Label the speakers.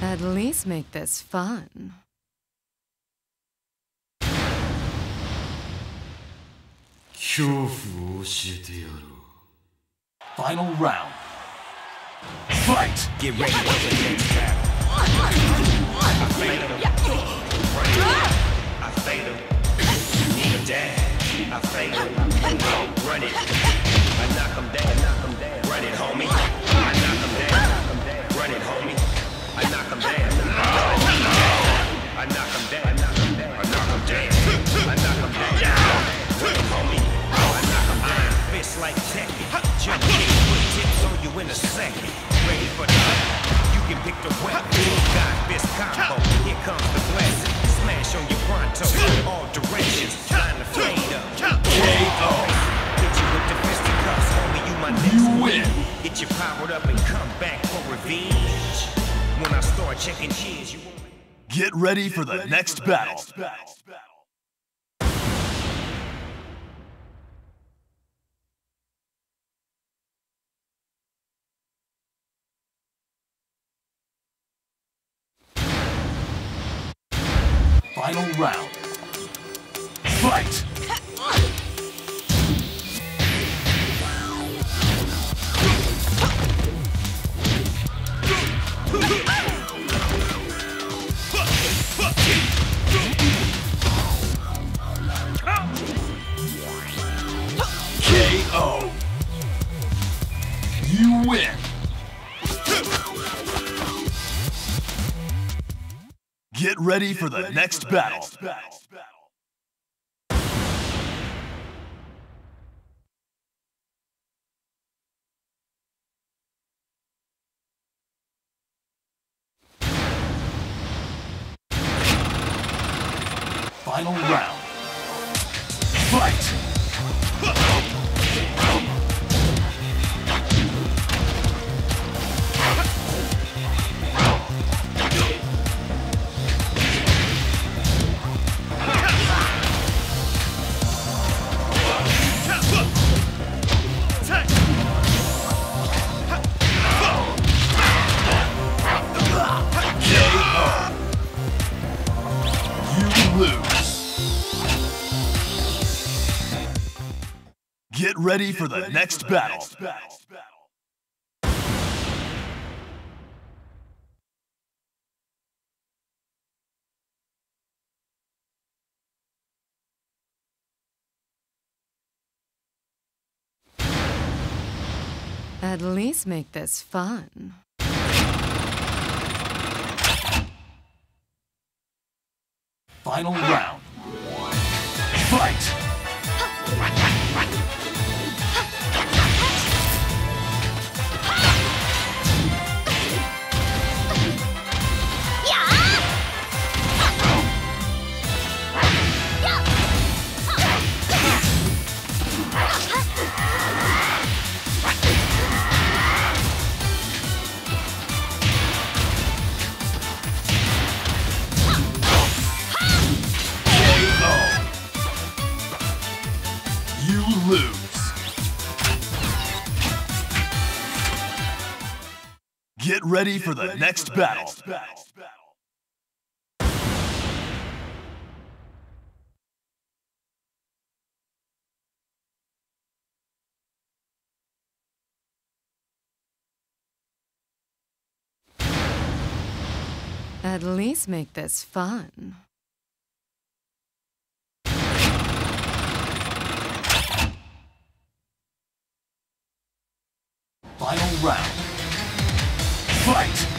Speaker 1: At least make this fun.
Speaker 2: Final round. Fight!
Speaker 3: Get ready for the next battle. I fade him. I fade him. Need a dash. I fade him. Run it. I knock him down. Run it, homie. I knock him down. Run it, homie. I knock him down. I knock him down. I knock him down. I knock him down. I knock him down. Run it, homie. I knock him down. Fist like Tekken. Jump kick, put tips on you in a second. Ready for the battle. You can pick the weapon. God fist combo. Here comes the blessing. Smash on your pronto. All directions. Line the fade up.
Speaker 2: KO.
Speaker 3: Hit you with the fisticuffs, homie. You my next
Speaker 2: You win.
Speaker 3: Get you powered up and come back for revenge. When I start checking cheers, you won't.
Speaker 2: Get ready for the next battle. Final round. Fight! KO. You win. Get ready for the next battle. Final round. Fight! Get ready for the next battle.
Speaker 1: At least make this fun.
Speaker 2: Final round. Fight! Get ready for the next battle.
Speaker 1: At least make this fun.
Speaker 2: Final round. Fight!